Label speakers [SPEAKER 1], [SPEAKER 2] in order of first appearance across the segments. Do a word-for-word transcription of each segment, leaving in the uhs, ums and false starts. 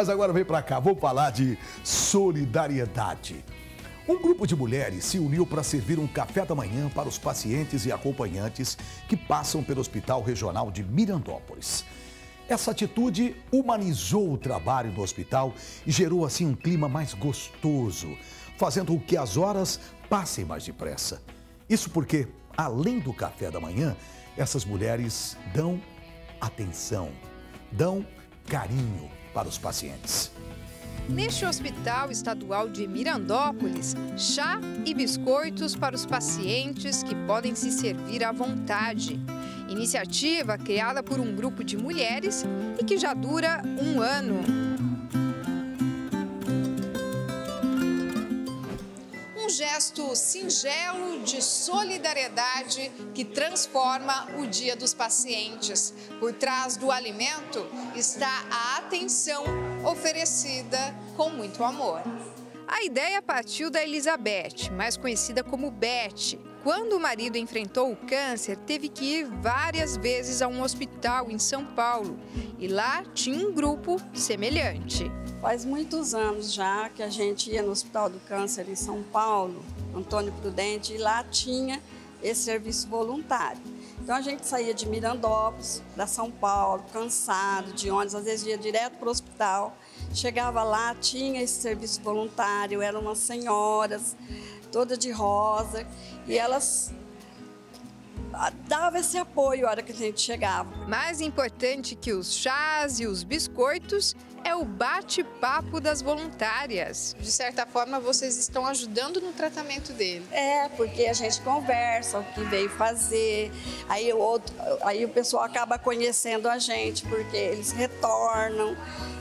[SPEAKER 1] Mas agora vem pra cá, vou falar de solidariedade. Um grupo de mulheres se uniu para servir um café da manhã para os pacientes e acompanhantes que passam pelo Hospital Regional de Mirandópolis. Essa atitude humanizou o trabalho do hospital e gerou assim um clima mais gostoso, fazendo com que as horas passem mais depressa. Isso porque, além do café da manhã, essas mulheres dão atenção, dão carinho para os pacientes.
[SPEAKER 2] Neste Hospital Estadual de Mirandópolis, chá e biscoitos para os pacientes que podem se servir à vontade. Iniciativa criada por um grupo de mulheres e que já dura um ano. Um gesto singelo de solidariedade que transforma o dia dos pacientes. Por trás do alimento está a atenção oferecida com muito amor. A ideia partiu da Elizabeth, mais conhecida como Beth. Quando o marido enfrentou o câncer, teve que ir várias vezes a um hospital em São Paulo. E lá tinha um grupo semelhante.
[SPEAKER 3] Faz muitos anos já que a gente ia no Hospital do Câncer em São Paulo, Antônio Prudente, e lá tinha esse serviço voluntário. Então a gente saía de Mirandópolis para São Paulo, cansado, de ônibus, às vezes ia direto para o hospital. Chegava lá, tinha esse serviço voluntário, eram umas senhoras, todas de rosa, e elas davam esse apoio na hora que a gente chegava.
[SPEAKER 2] Mais importante que os chás e os biscoitos é o bate-papo das voluntárias. De certa forma, vocês estão ajudando no tratamento dele.
[SPEAKER 3] É, porque a gente conversa o que veio fazer, aí o, outro, aí o pessoal acaba conhecendo a gente, porque eles retornam.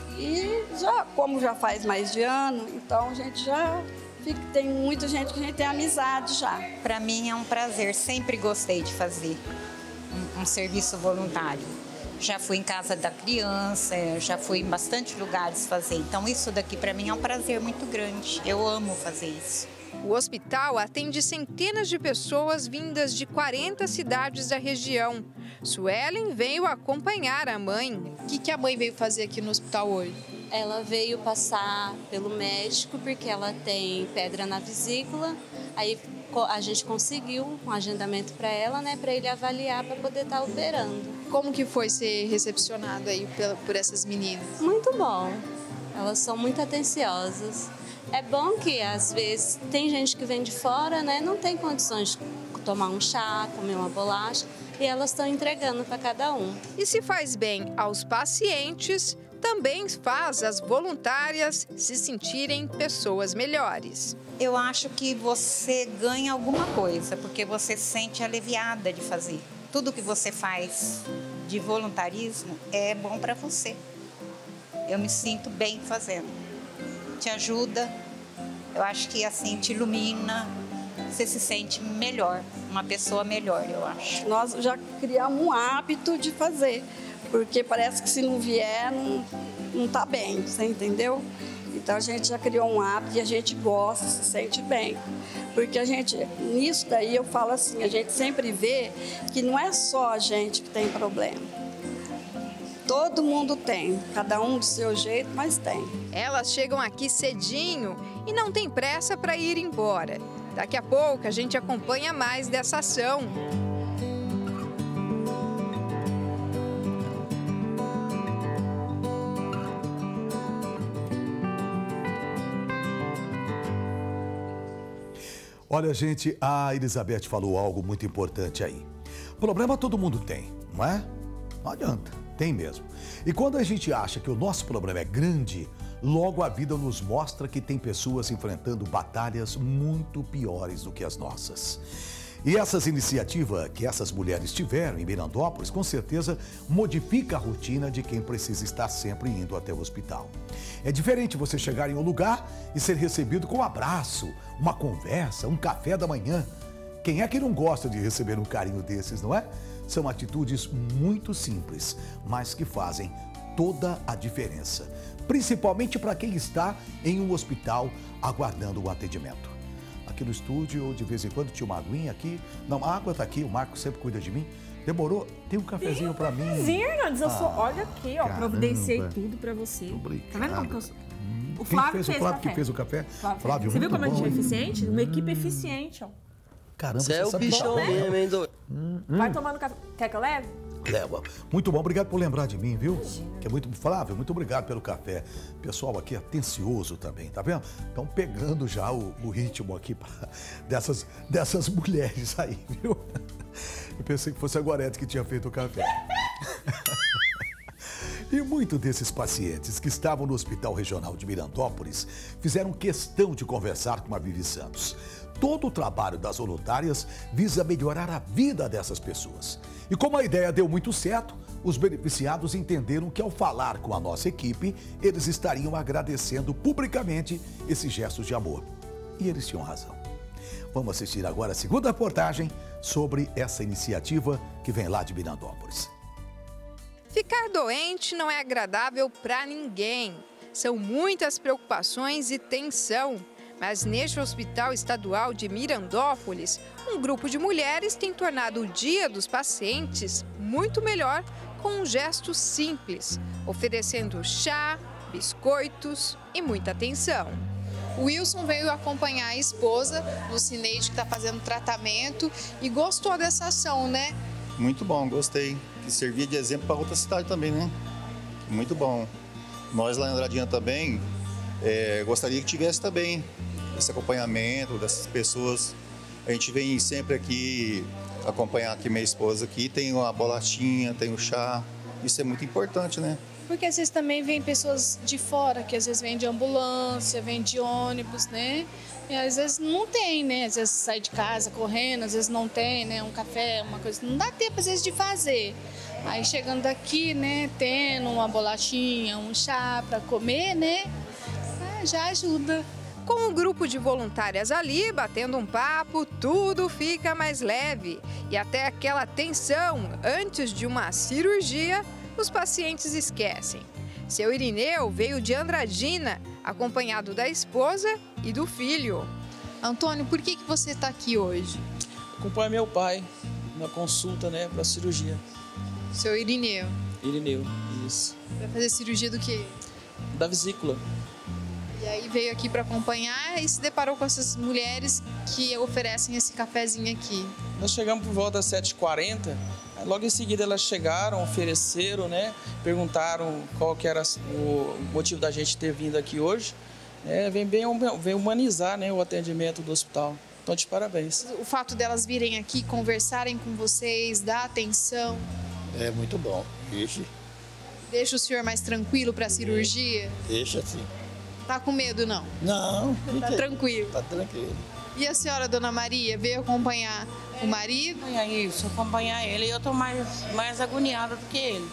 [SPEAKER 3] E já, como já faz mais de ano, então a gente já fica, tem muita gente que a gente tem amizade já.
[SPEAKER 4] Para mim é um prazer, sempre gostei de fazer um, um serviço voluntário. Já fui em casa da criança, já fui em bastante lugares fazer. Então isso daqui para mim é um prazer muito grande. Eu amo fazer isso.
[SPEAKER 2] O hospital atende centenas de pessoas vindas de quarenta cidades da região. Suelen veio acompanhar a mãe.
[SPEAKER 5] O que, que a mãe veio fazer aqui no hospital hoje?
[SPEAKER 6] Ela veio passar pelo médico porque ela tem pedra na vesícula. Aí a gente conseguiu um agendamento para ela, né, para ele avaliar para poder estar operando.
[SPEAKER 5] Como que foi ser recepcionado aí por, por essas meninas?
[SPEAKER 6] Muito bom. Elas são muito atenciosas. É bom que às vezes tem gente que vem de fora, né, não tem condições de tomar um chá, comer uma bolacha, e elas estão entregando para cada um.
[SPEAKER 2] E se faz bem aos pacientes, também faz as voluntárias se sentirem pessoas melhores.
[SPEAKER 4] Eu acho que você ganha alguma coisa, porque você se sente aliviada de fazer. Tudo que você faz de voluntarismo é bom para você. Eu me sinto bem fazendo. Te ajuda, eu acho que assim te ilumina, você se sente melhor, uma pessoa melhor, eu acho.
[SPEAKER 3] Nós já criamos um hábito de fazer, porque parece que se não vier, não, não tá bem, você entendeu? Então a gente já criou um hábito e a gente gosta, se sente bem. Porque a gente, nisso daí eu falo assim, a gente sempre vê que não é só a gente que tem problema. Todo mundo tem, cada um do seu jeito, mas tem.
[SPEAKER 2] Elas chegam aqui cedinho e não tem pressa para ir embora. Daqui a pouco a gente acompanha mais dessa ação.
[SPEAKER 1] Olha, gente, a Elizabeth falou algo muito importante aí. Problema todo mundo tem, não é? Não adianta, tem mesmo. E quando a gente acha que o nosso problema é grande, logo a vida nos mostra que tem pessoas enfrentando batalhas muito piores do que as nossas. E essas iniciativas que essas mulheres tiveram em Mirandópolis, com certeza, modifica a rotina de quem precisa estar sempre indo até o hospital. É diferente você chegar em um lugar e ser recebido com um abraço, uma conversa, um café da manhã. Quem é que não gosta de receber um carinho desses, não é? São atitudes muito simples, mas que fazem toda a diferença. Principalmente para quem está em um hospital aguardando o atendimento. Aqui no estúdio, de vez em quando tinha uma aguinha aqui. Não, a água está aqui, o Marco sempre cuida de mim. Demorou? Tem um cafezinho pra mim.
[SPEAKER 7] Cafezinho, Hernandes. Eu sou...
[SPEAKER 1] Ah,
[SPEAKER 7] Olha aqui, ó.
[SPEAKER 1] caramba.
[SPEAKER 7] Providenciei tudo pra você.
[SPEAKER 1] Obrigado.
[SPEAKER 7] Tá vendo como que eu sou? O
[SPEAKER 1] Quem
[SPEAKER 7] Flávio
[SPEAKER 1] fez,
[SPEAKER 7] fez
[SPEAKER 1] o Flávio
[SPEAKER 7] café.
[SPEAKER 1] que fez o café?
[SPEAKER 7] Flávio.
[SPEAKER 1] Flávio,
[SPEAKER 7] Você viu
[SPEAKER 1] muito
[SPEAKER 7] como a gente
[SPEAKER 1] bom,
[SPEAKER 7] é
[SPEAKER 1] hein?
[SPEAKER 7] eficiente? Uma equipe eficiente, ó.
[SPEAKER 1] Caramba,
[SPEAKER 8] Você é o
[SPEAKER 1] sabe
[SPEAKER 8] bichão
[SPEAKER 1] café?
[SPEAKER 8] mesmo, hein, doido?
[SPEAKER 7] Vai tomando café. Quer que eu leve?
[SPEAKER 1] Leva. Muito bom, obrigado por lembrar de mim, viu? Que é muito Flávio, muito obrigado pelo café. Pessoal aqui atencioso também, tá vendo? Estão pegando já o, o ritmo aqui pra, dessas, dessas mulheres aí, viu? Eu pensei que fosse a Gorete que tinha feito o café. E muitos desses pacientes que estavam no Hospital Regional de Mirandópolis fizeram questão de conversar com a Vivi Santos. Todo o trabalho das voluntárias visa melhorar a vida dessas pessoas. E como a ideia deu muito certo, os beneficiados entenderam que ao falar com a nossa equipe, eles estariam agradecendo publicamente esses gestos de amor. E eles tinham razão. Vamos assistir agora a segunda reportagem sobre essa iniciativa que vem lá de Mirandópolis.
[SPEAKER 2] Ficar doente não é agradável para ninguém. São muitas preocupações e tensão. Mas neste Hospital Estadual de Mirandópolis, um grupo de mulheres tem tornado o Dia dos Pacientes muito melhor com um gesto simples, oferecendo chá, biscoitos e muita atenção.
[SPEAKER 5] O Wilson veio acompanhar a esposa, Lucineide, que está fazendo tratamento, e gostou dessa ação, né?
[SPEAKER 9] Muito bom, gostei. Que servia de exemplo para outra cidade também, né? Muito bom. Nós lá em Andradina também, é, gostaria que tivesse também esse acompanhamento dessas pessoas. A gente vem sempre aqui acompanhar aqui minha esposa aqui, tem uma bolachinha, tem o chá. Isso é muito importante, né?
[SPEAKER 10] Porque às vezes também vem pessoas de fora, que às vezes vem de ambulância, vem de ônibus, né? E às vezes não tem, né? Às vezes sai de casa correndo, às vezes não tem, né? Um café, uma coisa. Não dá tempo às vezes de fazer. Aí chegando daqui, né? Tendo uma bolachinha, um chá para comer, né? Ah, já ajuda.
[SPEAKER 2] Com o grupo de voluntárias ali, batendo um papo, tudo fica mais leve. E até aquela tensão antes de uma cirurgia, os pacientes esquecem. Seu Irineu veio de Andradina, acompanhado da esposa e do filho.
[SPEAKER 5] Antônio, por que, que você está aqui hoje?
[SPEAKER 8] Acompanho meu pai na consulta, né, para cirurgia.
[SPEAKER 5] Seu Irineu.
[SPEAKER 8] Irineu, isso.
[SPEAKER 5] Vai fazer cirurgia do quê?
[SPEAKER 8] Da vesícula.
[SPEAKER 5] E aí veio aqui para acompanhar e se deparou com essas mulheres que oferecem esse cafezinho aqui.
[SPEAKER 8] Nós chegamos por volta das sete e quarenta, logo em seguida elas chegaram, ofereceram, né? Perguntaram qual que era o motivo da gente ter vindo aqui hoje. É, vem bem vem humanizar, né, o atendimento do hospital. Então, de parabéns.
[SPEAKER 5] O fato delas virem aqui, conversarem com vocês, dar atenção.
[SPEAKER 9] É muito bom. Ixi,
[SPEAKER 5] Deixa o senhor mais tranquilo para a cirurgia?
[SPEAKER 9] deixa assim.
[SPEAKER 5] Tá com medo, não?
[SPEAKER 9] Não,
[SPEAKER 5] Tá tranquilo.
[SPEAKER 9] tá tranquilo.
[SPEAKER 5] E a senhora, dona Maria, veio acompanhar o marido?
[SPEAKER 11] É isso, acompanhar ele. Eu tô mais, mais agoniada do que ele.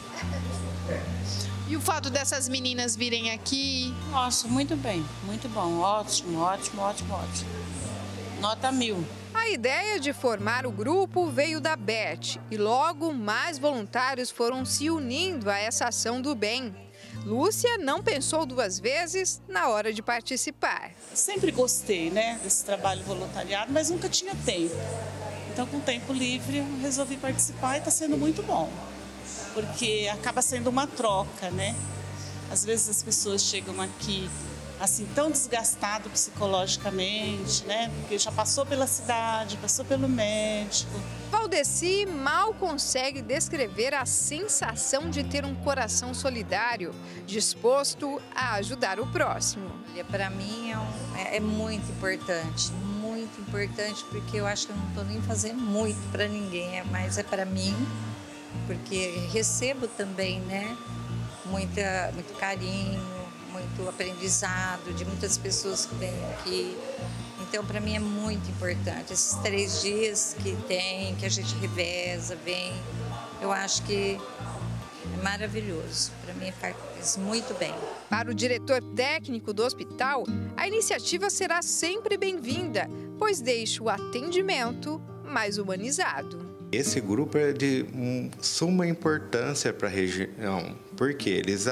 [SPEAKER 5] E o fato dessas meninas virem aqui?
[SPEAKER 11] Nossa, muito bem, muito bom. Ótimo, ótimo, ótimo, ótimo. Nota mil.
[SPEAKER 2] A ideia de formar o grupo veio da Beth e logo mais voluntários foram se unindo a essa ação do bem. Lúcia não pensou duas vezes na hora de participar.
[SPEAKER 12] Sempre gostei, né, desse trabalho voluntariado, mas nunca tinha tempo. Então, com tempo livre, eu resolvi participar e está sendo muito bom. Porque acaba sendo uma troca, né? Às vezes as pessoas chegam aqui assim tão desgastado psicologicamente, né? Porque já passou pela cidade, passou pelo médico.
[SPEAKER 2] Valdeci mal consegue descrever a sensação de ter um coração solidário, disposto a ajudar o próximo.
[SPEAKER 4] Para mim é, um, é, é muito importante, muito importante, porque eu acho que eu não estou nem fazendo muito para ninguém, é, mas é para mim, porque recebo também, né? Muita, muito carinho, muito aprendizado de muitas pessoas que vêm aqui. Então, para mim é muito importante. Esses três dias que tem, que a gente reveza, vem, eu acho que é maravilhoso. Para mim faz muito bem.
[SPEAKER 2] Para o diretor técnico do hospital, a iniciativa será sempre bem-vinda, pois deixa o atendimento mais humanizado.
[SPEAKER 13] Esse grupo é de um, suma importância para a região, porque eles a,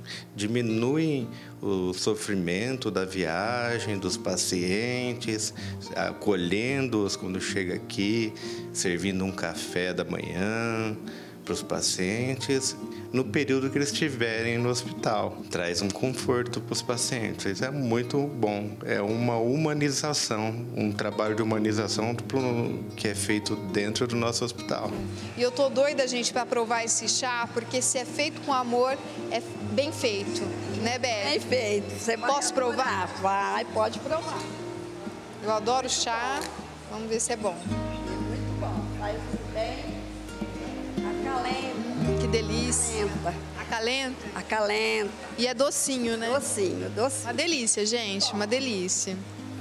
[SPEAKER 13] diminuem o sofrimento da viagem dos pacientes, acolhendo-os quando chega aqui, servindo um café da manhã para os pacientes, no período que eles estiverem no hospital. Traz um conforto para os pacientes. Isso é muito bom. É uma humanização, um trabalho de humanização que é feito dentro do nosso hospital.
[SPEAKER 2] E eu tô doida, gente, para provar esse chá, porque se é feito com amor, é bem feito, né, Beth?
[SPEAKER 3] Bem feito. Você
[SPEAKER 2] Posso provar?
[SPEAKER 3] Vai, pode provar.
[SPEAKER 2] Eu adoro chá. Vamos ver se é bom.
[SPEAKER 3] Muito bom. Faz bem. Acalenta.
[SPEAKER 2] Que delícia. Acalenta.
[SPEAKER 3] Acalenta.
[SPEAKER 2] E é docinho, né?
[SPEAKER 3] Docinho, docinho.
[SPEAKER 2] Uma delícia, gente, uma delícia.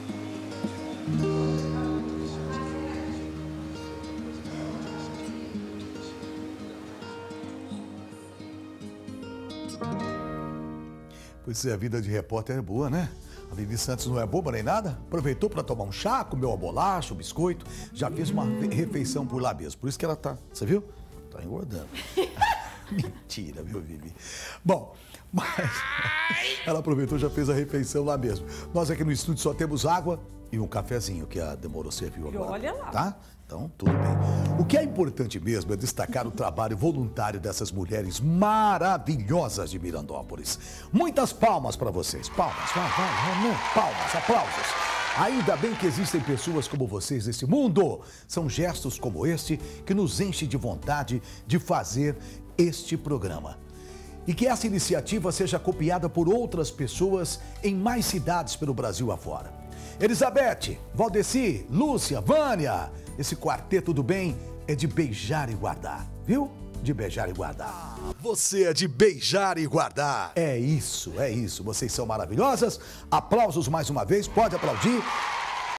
[SPEAKER 1] Pois é, a vida de repórter é boa, né? A Vivi Santos não é boba nem nada. Aproveitou para tomar um chá, comeu uma bolacha, um biscoito. Já fez uma refeição por lá mesmo. Por isso que ela tá, você viu? Tá engordando. Mentira, viu, Vivi? Bom, mas ela aproveitou e já fez a refeição lá mesmo. Nós aqui no estúdio só temos água e um cafezinho que a Demorou serviu agora.
[SPEAKER 7] Olha lá.
[SPEAKER 1] Tá? Então, tudo bem. O que é importante mesmo é destacar o trabalho voluntário dessas mulheres maravilhosas de Mirandópolis. Muitas palmas para vocês. Palmas, vai, vai, vai, palmas, aplausos. Ainda bem que existem pessoas como vocês nesse mundo. São gestos como este que nos enchem de vontade de fazer este programa. E que essa iniciativa seja copiada por outras pessoas em mais cidades pelo Brasil afora. Elizabeth, Valdeci, Lúcia, Vânia, esse quarteto do bem é de beijar e guardar, viu? De beijar e guardar. Você é de beijar e guardar. É isso, é isso. Vocês são maravilhosas. Aplausos mais uma vez, pode aplaudir.